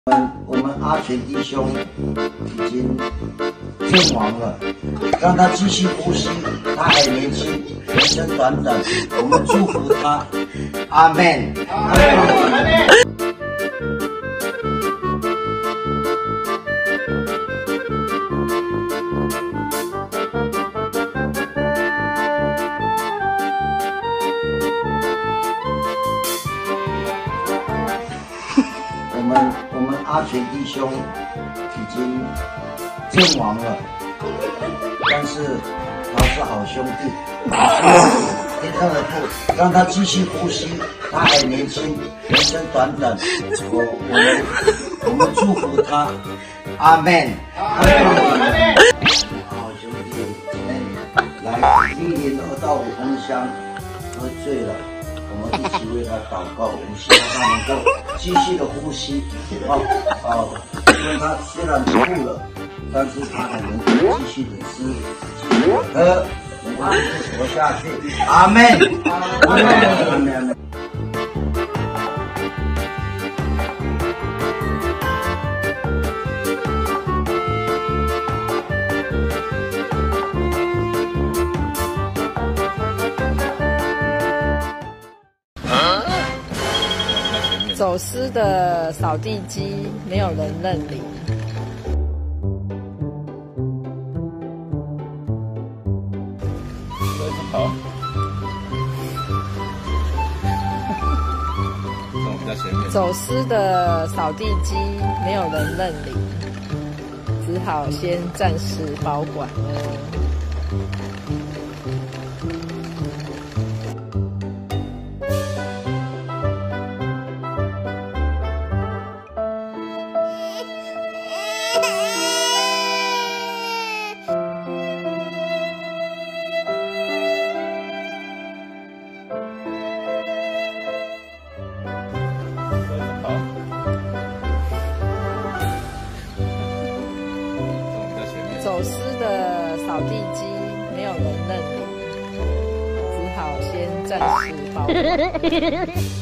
我们阿全弟兄已经阵亡了，让他继续呼吸，他还年轻，人生短短，我们祝福他，阿门，阿门。我们阿全弟兄已经阵亡了，但是他是好兄弟，别看了不，让他继续呼吸，他还年轻，人生短短，我们祝福他，阿门，阿门。好兄弟，来历年2到5分香，喝醉了。我们一起为他祷告，我们希望他能够继续的呼吸，因为他虽然吐了，但是他还能够继续的吃，继续的喝，能够活下去。阿门，阿门，阿门。 走失的扫地机没有人认领。 好，从比较前面。 走失的扫地机没有人认领，只好先暂时保管了。走失的扫地机没有人认领，只好先暂时保管。